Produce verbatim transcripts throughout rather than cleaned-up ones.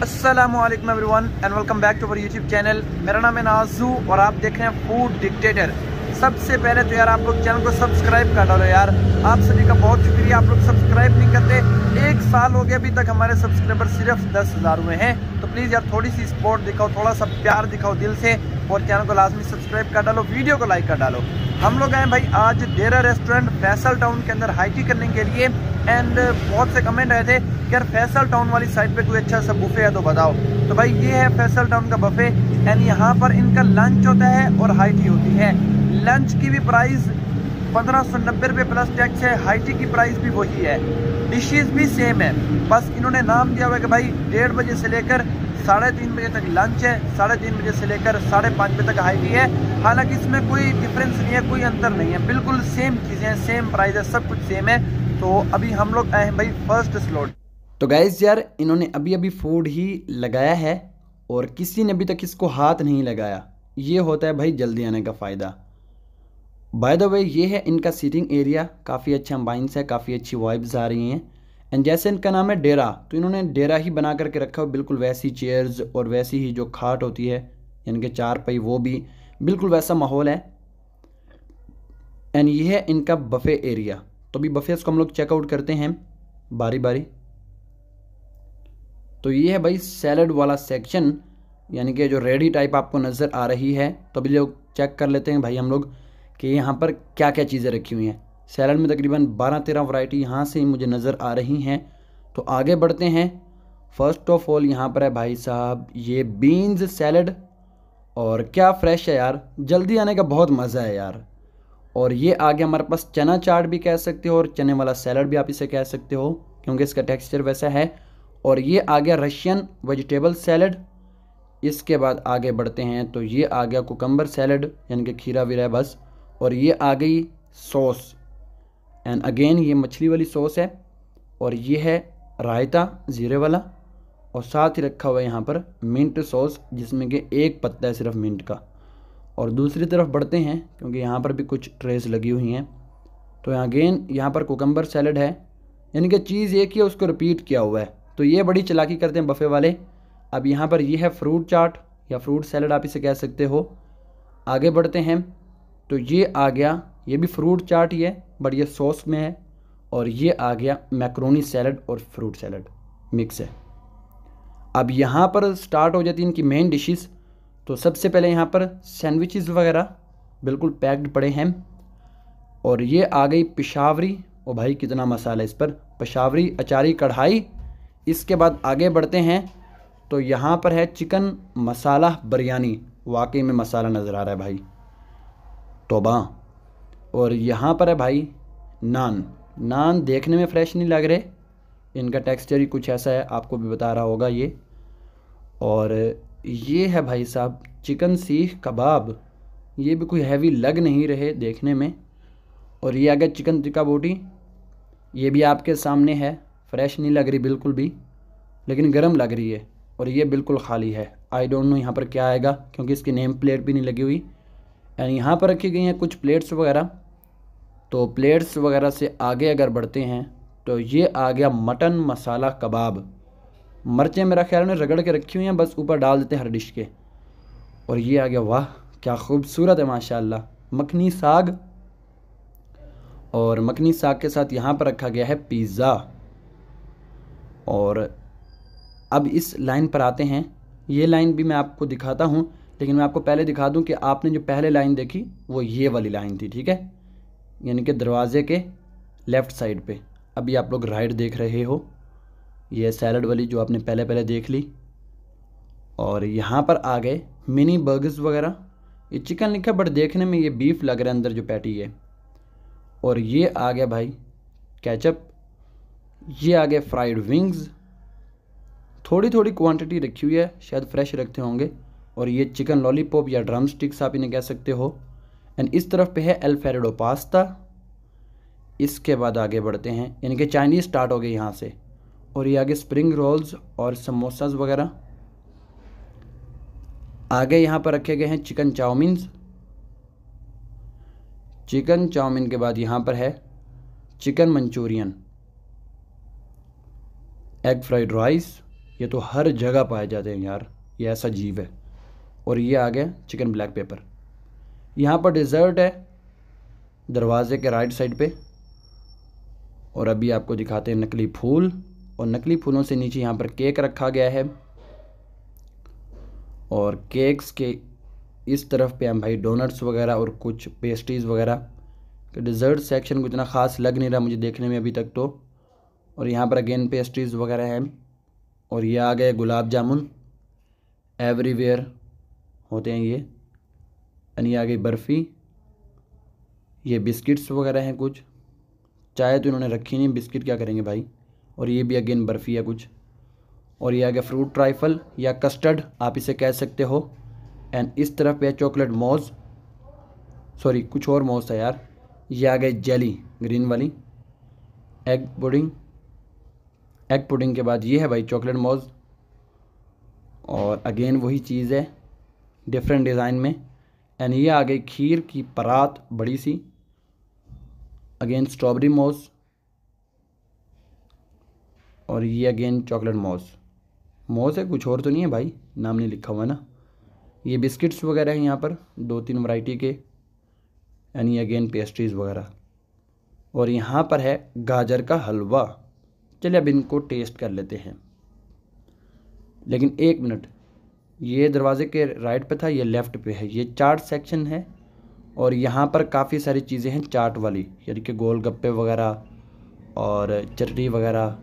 अस्सलामुअलैकुम everyone and welcome back to our YouTube channel. मेरा नाम है नाजू और आप देख रहे हैं फूड डिक्टेटर। सबसे पहले तो यार आप लोग चैनल को सब्सक्राइब कर डालो यार, आप सभी का बहुत शुक्रिया। आप लोग सब्सक्राइब नहीं करते, एक साल हो गया अभी तक हमारे सब्सक्राइबर सिर्फ दस हज़ार हुए हैं। तो प्लीज़ यार थोड़ी सी सपोर्ट दिखाओ, थोड़ा सा प्यार दिखाओ दिल से और चैनल को लाजमी सब्सक्राइब कर डालो, वीडियो को लाइक कर डालो। हम लोग आए भाई आज डेरा रेस्टोरेंट फैसल टाउन के अंदर हाई टी करने के लिए एंड बहुत से कमेंट आए थे कि यार फैसल टाउन वाली साइड पे कोई अच्छा सा बुफे है तो बताओ। तो भाई ये है फैसल टाउन का बुफे एंड यहाँ पर इनका लंच होता है और हाई टी होती है। लंच की भी प्राइस पंद्रह सौ नब्बे रुपये प्लस टैक्स है, हाई टी की प्राइस भी वही है, डिशेज भी सेम है। बस इन्होंने नाम दिया हुआ है कि भाई डेढ़ बजे से लेकर साढ़े तीन बजे तक लंच है, साढ़े तीन बजे से लेकर साढ़े पाँच बजे तक हाई टी है। हालांकि इसमें कोई डिफरेंस नहीं है, कोई अंतर नहीं है, बिल्कुल सेम चीज़ें हैं, सेम प्राइस है, सब कुछ सेम है। तो अभी हम लोग आए हैं भाई फर्स्ट स्लॉट। तो गाइस यार इन्होंने अभी अभी फूड ही लगाया है और किसी ने अभी तक इसको हाथ नहीं लगाया। ये होता है भाई जल्दी आने का फ़ायदा। बाय द वे ये है इनका सीटिंग एरिया, काफ़ी अच्छा एम्बाइंस है, काफ़ी अच्छी वाइब्स आ रही हैं। एंड जैसे इनका नाम है डेरा, तो इन्होंने डेरा ही बना करके रखा हो, बिल्कुल वैसी चेयर्स और वैसी ही जो खाट होती है यानी कि चार पई, वो भी बिल्कुल वैसा माहौल है। एंड ये है इनका बफ़े एरिया। तो अभी बफ़ेस को हम लोग चेकआउट करते हैं बारी बारी। तो ये है भाई सैलड वाला सेक्शन, यानी कि जो रेडी टाइप आपको नज़र आ रही है। तो अभी लोग चेक कर लेते हैं भाई हम लोग कि यहाँ पर क्या क्या चीज़ें रखी हुई हैं। सैलड में तकरीबन बारह तेरह वैरायटी यहाँ से ही मुझे नज़र आ रही हैं। तो आगे बढ़ते हैं। फर्स्ट ऑफ ऑल यहाँ पर है भाई साहब ये बीन्स सैलड, और क्या फ्रेश है यार, जल्दी आने का बहुत मज़ा है यार। और ये आगे हमारे पास चना चाट भी कह सकते हो और चने वाला सैलड भी आप इसे कह सकते हो क्योंकि इसका टेक्सचर वैसा है। और ये आ गया रशियन वेजिटेबल सैलड। इसके बाद आगे बढ़ते हैं तो ये आ गया कुकम्बर सैलड, यानी कि खीरा वीरा है बस। और ये आ गई सॉस, एंड अगेन ये मछली वाली सॉस है। और ये है रायता ज़ीरे वाला, और साथ ही रखा हुआ है यहाँ पर मिंट सॉस जिसमें कि एक पत्ता है सिर्फ मिंट का। और दूसरी तरफ बढ़ते हैं क्योंकि यहाँ पर भी कुछ ट्रेस लगी हुई हैं। तो अगेन यहाँ पर कुकम्बर सैलड है, यानी कि चीज़ एक ही है, उसको रिपीट किया हुआ है। तो ये बड़ी चालाकी करते हैं बफ़े वाले। अब यहाँ पर ये है फ्रूट चाट या फ्रूट सैलड आप इसे कह सकते हो। आगे बढ़ते हैं तो ये आ गया, ये भी फ्रूट चाट ही है बट ये सॉस में है। और ये आ गया मैक्रोनी सैलड और फ्रूट सैलड मिक्स है। अब यहाँ पर स्टार्ट हो जाती है इनकी मेन डिशेस। तो सबसे पहले यहाँ पर सैंडविचेस वगैरह बिल्कुल पैक्ड पड़े हैं। और ये आ गई पिशावरी, ओ भाई कितना मसाला इस पर, पिशावरी अचारी कढ़ाई। इसके बाद आगे बढ़ते हैं तो यहाँ पर है चिकन मसाला बिरयानी, वाकई में मसाला नज़र आ रहा है भाई, तौबा। और यहाँ पर है भाई नान। नान देखने में फ्रेश नहीं लग रहे, इनका टेक्सचर ही कुछ ऐसा है, आपको भी बता रहा होगा ये। और ये है भाई साहब चिकन सीख कबाब, ये भी कोई हैवी लग नहीं रहे देखने में। और ये आ गया चिकन टिक्का बोटी, ये भी आपके सामने है, फ्रेश नहीं लग रही बिल्कुल भी, लेकिन गर्म लग रही है। और ये बिल्कुल खाली है, आई डोंट नो यहाँ पर क्या आएगा क्योंकि इसकी नेम प्लेट भी नहीं लगी हुई। एंड यहाँ पर रखी गई हैं कुछ प्लेट्स वगैरह। तो प्लेट्स वगैरह से आगे अगर बढ़ते हैं तो ये आ गया मटन मसाला कबाब। मिर्चें मेरा ख्याल में रगड़ के रखी हुई हैं, बस ऊपर डाल देते हैं हर डिश के। और ये आ गया, वाह क्या खूबसूरत है माशाल्लाह, मखनी साग। और मखनी साग के साथ यहाँ पर रखा गया है पिज़्ज़ा। और अब इस लाइन पर आते हैं, ये लाइन भी मैं आपको दिखाता हूँ, लेकिन मैं आपको पहले दिखा दूँ कि आपने जो पहले लाइन देखी वो ये वाली लाइन थी, ठीक है, यानी कि दरवाजे के लेफ़्ट साइड पे। अभी आप लोग राइट देख रहे हो, ये सैलड वाली जो आपने पहले पहले देख ली। और यहाँ पर आ गए मिनी बर्गर्स वगैरह, ये चिकन लिखा बट देखने में ये बीफ लग रहा है अंदर जो पैटी है। और ये आ गया भाई केचप, ये आ गए फ्राइड विंग्स, थोड़ी थोड़ी क्वांटिटी रखी हुई है, शायद फ्रेश रखते होंगे। और ये चिकन लॉलीपॉप या ड्रम स्टिक्स आप इन्हें कह सकते हो। एंड इस तरफ पे है अल्फ्रेडो पास्ता। इसके बाद आगे बढ़ते हैं, यानी कि चाइनीज़ स्टार्ट हो गई यहाँ से। और ये आगे स्प्रिंग रोल्स और समोसाज वगैरह। आगे यहाँ पर रखे गए हैं चिकन चाउमीन। चिकन चाउमीन के बाद यहाँ पर है chicken manchurian, egg fried rice, ये तो हर जगह पाए जाते हैं यार, ये ऐसा जीव है। और ये आ गया चिकन ब्लैक पेपर। यहाँ पर डिज़र्ट है दरवाजे के राइट साइड पे। और अभी आपको दिखाते हैं नकली फूल, और नकली फूलों से नीचे यहाँ पर केक रखा गया है। और केक्स के इस तरफ पे हम भाई डोनट्स वगैरह और कुछ पेस्ट्रीज़ वगैरह। डिज़र्ट सेक्शन को इतना ख़ास लग नहीं रहा मुझे देखने में अभी तक तो। और यहाँ पर अगेन पेस्ट्रीज़ वगैरह हैं। और ये आ गए गुलाब जामुन, एवरीवेयर होते हैं ये। एंड ये आ गई बर्फ़ी, ये बिस्किट्स वगैरह हैं कुछ। चाय तो इन्होंने रखी नहीं, बिस्किट क्या करेंगे भाई। और ये भी अगेन बर्फ़ी है कुछ। और ये आ गया फ्रूट ट्राइफल या कस्टर्ड आप इसे कह सकते हो। एंड इस तरफ पे है चॉकलेट मौज, सॉरी कुछ और मौज था यार। ये आ गई जेली ग्रीन वाली, एग पुडिंग। एग पुडिंग के बाद ये है भाई चॉकलेट मौज। और अगेन वही चीज़ है डिफरेंट डिज़ाइन में। एंड ये आ गई खीर की परात बड़ी सी, अगेन स्ट्रॉबेरी मौज। और ये अगेन चॉकलेट मौज। मौज है कुछ और तो नहीं है भाई, नाम नहीं लिखा हुआ है ना। ये बिस्किट्स वगैरह हैं यहाँ पर दो तीन वैरायटी के। एंड ये अगेन पेस्ट्रीज़ वगैरह। और यहाँ पर है गाजर का हलवा। चलिए अब इनको टेस्ट कर लेते हैं। लेकिन एक मिनट, ये दरवाजे के राइट पे था, ये लेफ़्ट पे है। ये चाट सेक्शन है और यहाँ पर काफ़ी सारी चीज़ें हैं चाट वाली, यानी कि गोलगप्पे वगैरह और चटनी वगैरह,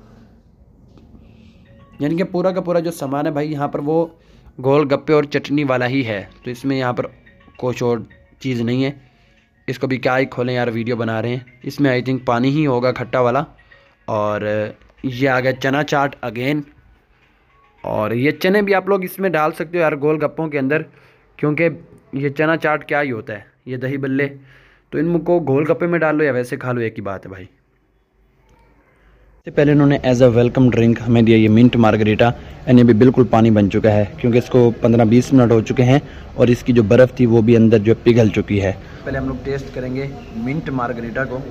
यानी कि पूरा का पूरा जो सामान है भाई यहाँ पर वो गोलगप्पे और चटनी वाला ही है। तो इसमें यहाँ पर कुछ और चीज़ नहीं है। इसको भी क्या ही खोलें यार, वीडियो बना रहे हैं। इसमें आई थिंक पानी ही होगा खट्टा वाला। और ये आ गया चना चाट अगेन। और ये चने भी आप लोग इसमें डाल सकते हो यार गोलगप्पों के अंदर, क्योंकि ये चना चाट क्या ही होता है, ये दही बल्ले। तो इनको गोलगप्पे में डाल लो या वैसे खा लो, एक ही बात है भाई। इससे पहले इन्होंने एज अ वेलकम ड्रिंक हमें दिया ये मिंट मार्गरीटा। एंड ये भी बिल्कुल पानी बन चुका है क्योंकि इसको पंद्रह बीस मिनट हो चुके हैं और इसकी जो बर्फ़ थी वो भी अंदर जो पिघल चुकी है। पहले हम लोग टेस्ट करेंगे मिंट मार्गरीटा को,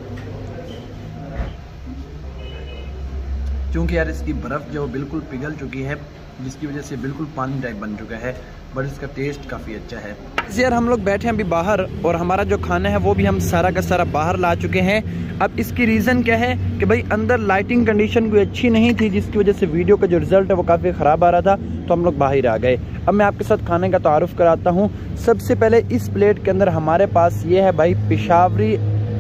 क्योंकि यार इसकी बर्फ़ जो बिल्कुल पिघल चुकी है जिसकी वजह से बिल्कुल पानी टाइप बन चुका है, बट इसका टेस्ट काफ़ी अच्छा है। यार हम लोग बैठे हैं अभी बाहर और हमारा जो खाना है वो भी हम सारा का सारा बाहर ला चुके हैं। अब इसकी रीज़न क्या है कि भाई अंदर लाइटिंग कंडीशन कोई अच्छी नहीं थी जिसकी वजह से वीडियो का जो रिज़ल्ट है वो काफ़ी ख़राब आ रहा था, तो हम लोग बाहर आ गए। अब मैं आपके साथ खाने का तारुफ कराता हूँ। सबसे पहले इस प्लेट के अंदर हमारे पास ये है भाई पेशावरी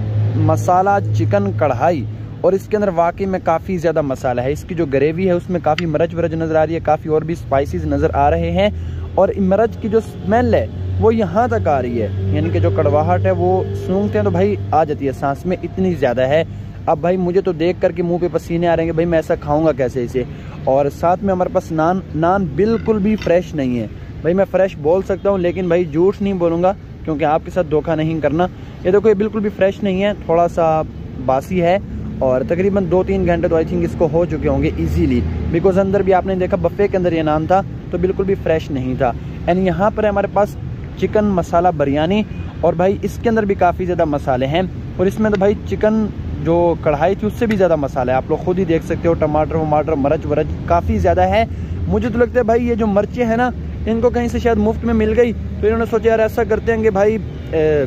मसाला चिकन कढ़ाई, और इसके अंदर वाकई में काफ़ी ज़्यादा मसाला है। इसकी जो ग्रेवी है उसमें काफ़ी मरच वरच नज़र आ रही है, काफ़ी और भी स्पाइसेस नज़र आ रहे हैं। और मरच की जो स्मेल है वो यहाँ तक आ रही है, यानी कि जो कड़वाहट है वो सूंघते हैं तो भाई आ जाती है सांस में, इतनी ज़्यादा है। अब भाई मुझे तो देख करके मुंह पे पसीने आ रहे हैं, भाई मैं ऐसा खाऊंगा कैसे इसे। और साथ में हमारे पास नान नान बिल्कुल भी फ्रेश नहीं है भाई। मैं फ़्रेश बोल सकता हूँ लेकिन भाई झूठ नहीं बोलूँगा क्योंकि आपके साथ धोखा नहीं करना। ये देखो ये बिल्कुल भी फ्रेश नहीं है, थोड़ा सा बासी है। और तकरीबन दो तीन घंटे तो आई थिंक इसको हो चुके होंगे इजीली, बिकॉज अंदर भी आपने देखा बफ़े के अंदर ये नान था तो बिल्कुल भी फ्रेश नहीं था। एंड यहाँ पर हमारे पास चिकन मसाला बिरयानी, और भाई इसके अंदर भी काफ़ी ज़्यादा मसाले हैं। और इसमें तो भाई चिकन जो कढ़ाई थी उससे भी ज़्यादा मसाला है, आप लोग खुद ही देख सकते हो। टमाटर वमाटर मरच वरच काफ़ी ज़्यादा है। मुझे तो लगता है भाई ये जो मिर्चें हैं ना इनको कहीं से शायद मुफ्त में मिल गई, तो इन्होंने सोचा यार ऐसा करते हैं कि भाई ए,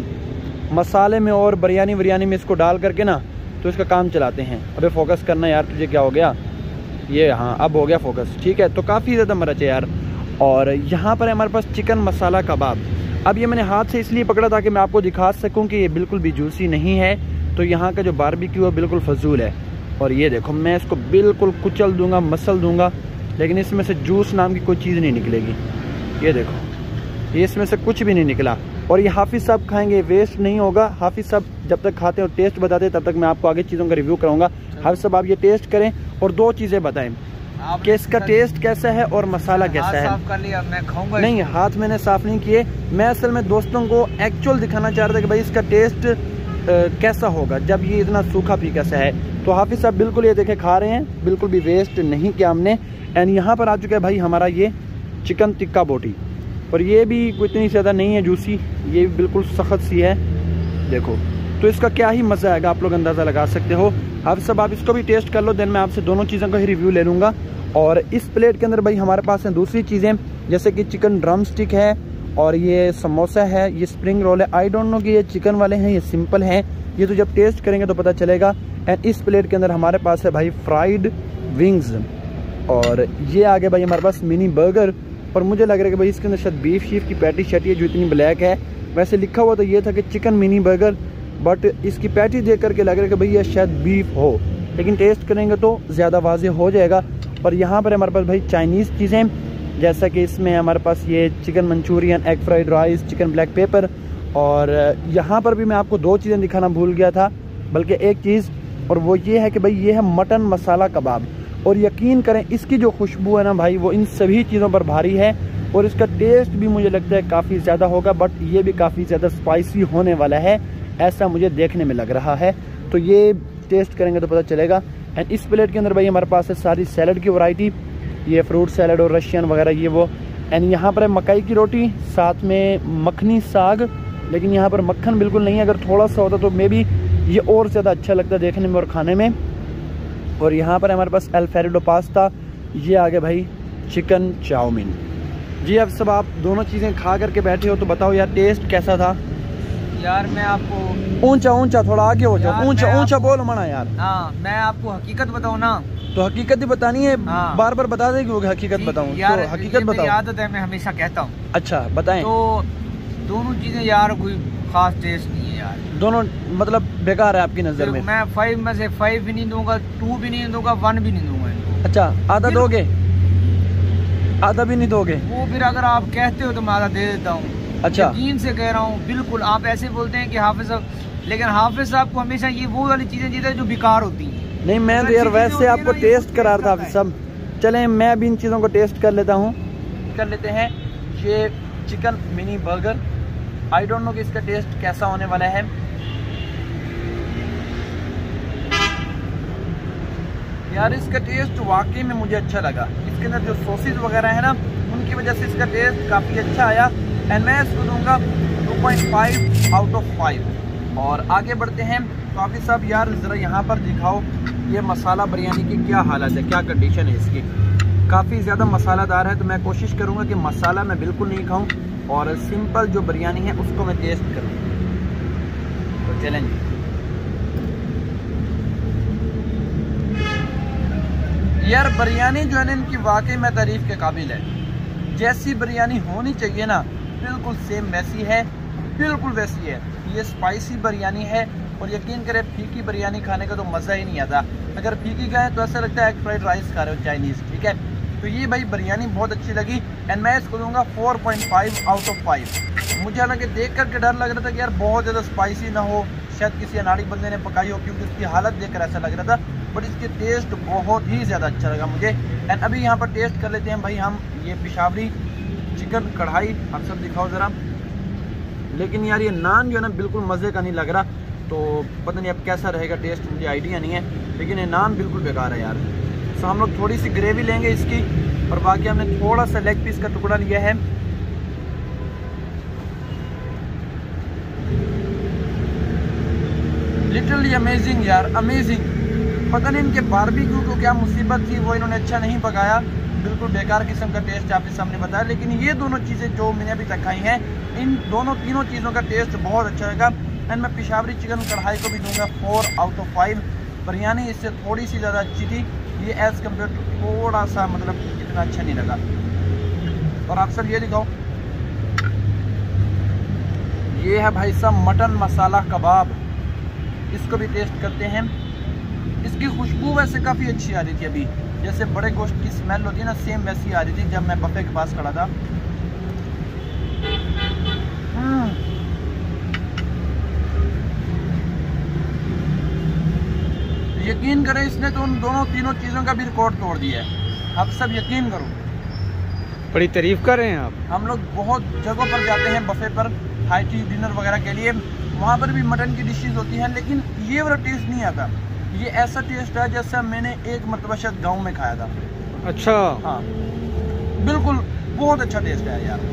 मसाले में और बिरयानी बिरयानी में इसको डाल करके ना तो इसका काम चलाते हैं। अबे फोकस करना यार, तुझे क्या हो गया? ये हाँ अब हो गया फोकस, ठीक है। तो काफ़ी ज़्यादा मरच है यार। और यहाँ पर है हमारे पास चिकन मसाला कबाब। अब ये मैंने हाथ से इसलिए पकड़ा ताकि मैं आपको दिखा सकूं कि ये बिल्कुल भी जूसी नहीं है। तो यहाँ का जो बारबेक्यू है बिल्कुल फजूल है। और ये देखो मैं इसको बिल्कुल कुचल दूंगा, मसल दूंगा, लेकिन इसमें से जूस नाम की कोई चीज़ नहीं निकलेगी। ये देखो ये इसमें से कुछ भी नहीं निकला। और ये हाफिज़ साहब खाएंगे, वेस्ट नहीं होगा। हाफिज़ साहब जब तक खाते हैं और टेस्ट बताते हैं तब तक मैं आपको आगे चीज़ों का रिव्यू कराऊंगा। हाफिज़ साहब आप ये टेस्ट करें और दो चीज़ें बताएं कि इसका टेस्ट कैसा है और मसाला कैसा है। साफ कर लिया, मैं खाऊंगा। नहीं, हाथ मैंने साफ नहीं किए। मैं असल में दोस्तों को एक्चुअल दिखाना चाह रहा था कि भाई इसका टेस्ट आ, कैसा होगा जब ये इतना सूखा पी कैसा है। तो हाफिज़ साहब बिल्कुल ये देखे खा रहे हैं, बिल्कुल भी वेस्ट नहीं किया हमने। एंड यहाँ पर आ चुका है भाई हमारा ये चिकन टिक्का बोटी, और ये भी कोई इतनी ज़्यादा नहीं है जूसी, ये भी बिल्कुल सख्त सी है। देखो तो इसका क्या ही मज़ा आएगा, आप लोग अंदाज़ा लगा सकते हो। हाफिज़ साहब आप इसको भी टेस्ट कर लो, देन मैं आपसे दोनों चीज़ों का ही रिव्यू ले लूँगा। और इस प्लेट के अंदर भाई हमारे पास हैं दूसरी चीज़ें, जैसे कि चिकन ड्रम स्टिक है और ये समोसा है, ये स्प्रिंग रोल है। आई डोंट नो कि ये चिकन वाले हैं, ये सिंपल हैं, ये तो जब टेस्ट करेंगे तो पता चलेगा। एंड इस प्लेट के अंदर हमारे पास है भाई फ्राइड विंग्स, और ये आगे भाई हमारे पास मिनी बर्गर। और मुझे लग रहा है कि भाई इसके अंदर शायद बीफ शीफ की पैटी शैटी है जो इतनी ब्लैक है। वैसे लिखा हुआ तो ये था कि चिकन मिनी बर्गर, बट इसकी पैटी देख करके लग रहा है कि भाई ये शायद बीफ हो, लेकिन टेस्ट करेंगे तो ज़्यादा वाज़ेह हो जाएगा। और यहाँ पर हमारे पास भाई चाइनीज़ चीज़ें, जैसा कि इसमें हमारे पास ये chicken manchurian, egg fried rice, chicken black pepper. और यहाँ पर भी मैं आपको दो चीज़ें दिखाना भूल गया था, बल्कि एक चीज़, और वो ये है कि भाई ये है मटन मसाला कबाब। और यकीन करें इसकी जो खुशबू है ना भाई, वो इन सभी चीज़ों पर भारी है। और इसका टेस्ट भी मुझे लगता है काफ़ी ज़्यादा होगा, बट ये भी काफ़ी ज़्यादा स्पाइसी होने वाला है, ऐसा मुझे देखने में लग रहा है। तो ये टेस्ट करेंगे तो पता चलेगा। एंड इस प्लेट के अंदर भाई हमारे पास है सारी सैलड की वैरायटी, ये फ्रूट सैलड और रशियन वगैरह ये वो। एंड यहाँ पर है मकई की रोटी, साथ में मखनी साग, लेकिन यहाँ पर मक्खन बिल्कुल नहीं है। अगर थोड़ा सा होता तो मे बी ये और ज़्यादा अच्छा लगता देखने में और खाने में। और यहाँ पर हमारे पास अल्फ्रेडो पास्ता, ये आगे भाई चिकन चाउमीन। जी अब सब आप दोनों चीज़ें खा करके बैठे हो, तो बताओ यार टेस्ट कैसा था? यार मैं आपको ऊंचा ऊंचा थोड़ा आगे हो जाओ, ऊंचा ऊंचा बोल मना यार। हाँ, मैं आपको हकीकत बताऊँ ना, तो हकीकत ही बतानी है। हाँ। बार बार बता दे कि हकीकत बताऊँ, तो हकीकत बताओ। आदत है, मैं हमेशा कहता हूँ। अच्छा बताएं। तो दोनों चीज़ें यार कोई खास टेस्ट नहीं है यार, दोनों मतलब बेकार है आपकी नज़र में? मैं फाइव में से फाइव भी नहीं दूंगा, टू भी नहीं दूंगा, वन भी नहीं दूंगा। अच्छा, आधा दोगे? आधा भी नहीं दोगे? वो फिर अगर आप कहते हो तो मैं आधा दे देता हूँ। अच्छा, यकीन से कह रहा हूँ बिल्कुल। आप ऐसे बोलते हैं कि हाफिज साहब, लेकिन हाफिज साहब को हमेशा ये वो वाली चीज़ें देते हैं जो बेकार होती हैं। नहीं, मैं तो यार वैसे आपको टेस्ट करा रहा था हाफिज साहब। चलें मैं भी इन चीज़ों को टेस्ट कर लेता हूँ। कर लेते हैं ये chicken mini burger. I don't know कि इसका टेस्ट कैसा होने वाला है। यार इसका टेस्ट वाकई में मुझे अच्छा लगा। इसके अंदर जो सॉसेज वगैरह है ना, उनकी वजह से इसका टेस्ट काफ़ी अच्छा आया। एंड मैं इसको दूंगा two point five out of five. और आगे बढ़ते हैं। तो आप साहब यार ज़रा यहाँ पर दिखाओ ये मसाला बिरयानी की क्या हालत है, क्या कंडीशन है इसकी। काफ़ी ज़्यादा मसालादार है, तो मैं कोशिश करूँगा कि मसाला मैं बिल्कुल नहीं खाऊँ और सिंपल जो बिरयानी है उसको मैं टेस्ट करूँ। तो चलें यार, बिरयानी जो है ना इनकी वाकई में तारीफ़ के काबिल है। जैसी बिरयानी होनी चाहिए ना, बिल्कुल सेम वैसी है, बिल्कुल वैसी है। ये स्पाइसी बिरयानी है और यकीन करें फीकी बिरयानी खाने का तो मज़ा ही नहीं आता। अगर फीकी खाएँ तो ऐसा लगता है एग फ्राइड राइस खा रहे हो चाइनीज़, ठीक है। तो ये भाई बिरयानी बहुत अच्छी लगी एंड मैं इसको दूंगा four point five out of five. मुझे हालांकि देख करके डर लग रहा था कि यार बहुत ज़्यादा स्पाइसी ना हो, शायद किसी अनाड़ी बंदे ने पकाई हो, क्योंकि उसकी हालत देखकर ऐसा लग रहा था। बट इसके टेस्ट बहुत ही ज़्यादा अच्छा लगा मुझे। एंड अभी यहाँ पर टेस्ट कर लेते हैं भाई हम ये पिशावरी चिकन कढ़ाई। आप सब दिखाओ ज़रा। लेकिन यार ये नान जो है ना बिल्कुल मज़े का नहीं लग रहा, तो पता नहीं अब कैसा रहेगा टेस्ट, मुझे आइडिया नहीं है। लेकिन ये नान बिल्कुल बेकार है यार। तो हम लोग थोड़ी सी ग्रेवी लेंगे इसकी और बाकी हमने थोड़ा सा लेग पीस का टुकड़ा लिया है। लिटरली अमेजिंग यार, अमेजिंग। पता नहीं इनके बारबेक्यू को क्या मुसीबत थी, वो इन्होंने अच्छा नहीं पकाया, बिल्कुल बेकार किस्म का टेस्ट आपके सामने बताया। लेकिन ये दोनों चीज़ें जो मैंने अभी तक खाई हैं, इन दोनों तीनों चीज़ों का टेस्ट बहुत अच्छा लगा। एंड मैं पिशावरी चिकन कढ़ाई को भी दूंगा four out of five. Biryani इससे थोड़ी सी ज़्यादा अच्छी थी, ये एज़ कम्पेयर टू थोड़ा सा मतलब इतना अच्छा नहीं लगा। और आप सब ये दिखाओ, ये है भाई साहब मटन मसाला कबाब। इसको भी टेस्ट करते हैं। इसकी खुशबू वैसे काफ़ी अच्छी आ रही थी, अभी जैसे बड़े गोश्त की स्मेल होती है ना, सेम वैसी आ रही थी जब मैं बफे के पास खड़ा था। यकीन करें इसने तो उन दोनों तीनों चीज़ों का भी रिकॉर्ड तोड़ दिया है। आप सब यकीन करो, बड़ी तारीफ कर रहे हैं आप। हम लोग बहुत जगहों पर जाते हैं बफे पर, हाई टी डिनर वगैरह के लिए, वहाँ पर भी मटन की डिशेज होती हैं, लेकिन ये वाला टेस्ट नहीं आता। ये ऐसा टेस्ट है जैसा मैंने एक मरतबा शायद गाँव में खाया था। अच्छा, हाँ बिल्कुल, बहुत अच्छा टेस्ट है यार।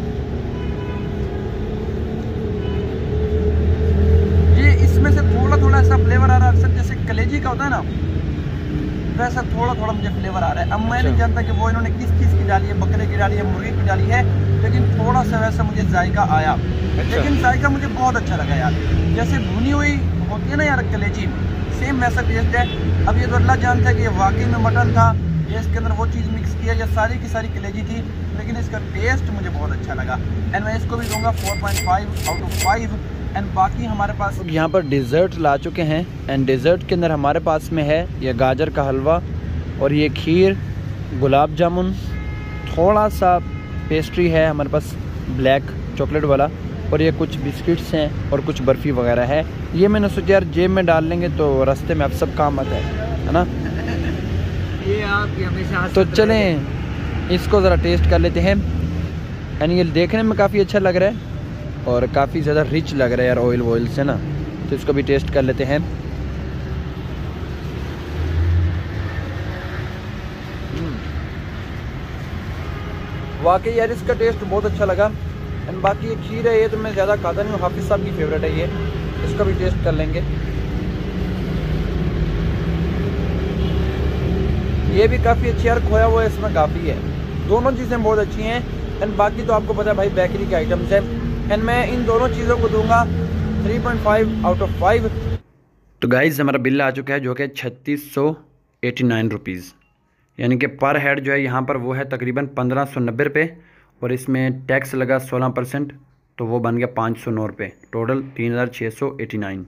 ये इसमें से थोड़ा थोड़ा ऐसा फ्लेवर आ रहा है, अक्सर जैसे कलेजी का होता है ना, वैसा थोड़ा थोड़ा मुझे फ्लेवर आ रहा है। अब मैं नहीं जानता कि वो इन्होंने किस चीज़ की डाली है, बकरे की डाली है, मुर्गी की डाली है, लेकिन थोड़ा सा वैसा मुझे जायका आया। लेकिन जायका मुझे बहुत अच्छा लगा यार, जैसे भुनी हुई होती है ना यार कलेजी, सेम वैसा टेस्ट है। अब ये तो अल्लाह जानता है कि ये वाकई में मटन था या इसके अंदर वो चीज़ मिक्स किया या सारी की सारी कलेजी थी, लेकिन इसका टेस्ट मुझे बहुत अच्छा लगा। एंड मैं इसको भी दूंगा four point five out of five. And बाकी हमारे पास यहाँ पर डिज़र्ट ला चुके हैं। एंड डिज़र्ट के अंदर हमारे पास में है ये गाजर का हलवा और ये खीर, गुलाब जामुन, थोड़ा सा पेस्ट्री है हमारे पास ब्लैक चॉकलेट वाला, और ये कुछ बिस्किट्स हैं और कुछ बर्फ़ी वगैरह है। ये मैंने सोचा यार जेब में डाल लेंगे तो रास्ते में अब सब काम आता है, है ना। ये आप हमेशा तो चलें इसको ज़रा टेस्ट कर लेते हैं। यानी ये देखने में काफ़ी अच्छा लग रहा है और काफ़ी ज़्यादा रिच लग रहा है यार ऑयल वॉयल से ना, तो इसको भी टेस्ट कर लेते हैं। वाकई यार इसका टेस्ट बहुत अच्छा लगा। एंड बाकी ये खीर है, ये तो मैं ज़्यादा खाता नहीं हूँ, हाफिज़ साहब की फेवरेट है ये, इसका भी टेस्ट कर लेंगे। ये भी काफ़ी अच्छी यार, खोया हुआ इसमें काफ़ी है, दोनों चीज़ें बहुत अच्छी हैं। एंड बाकी तो आपको पता है भाई बेकरी के आइटम्स हैं। एंड मैं इन दोनों चीज़ों को दूंगा three point five out of five. तो गाइस हमारा बिल आ चुका है जो कि छत्तीस सौ एटी नाइन रुपीज़, यानी कि पर हेड जो है यहाँ पर वो है तकरीबन पंद्रह सौ नब्बे रुपये, और इसमें टैक्स लगा सोलह परसेंट, तो वो बन गया पाँच सौ नौ रुपये, टोटल तीन हज़ार छः सौ एटी नाइन।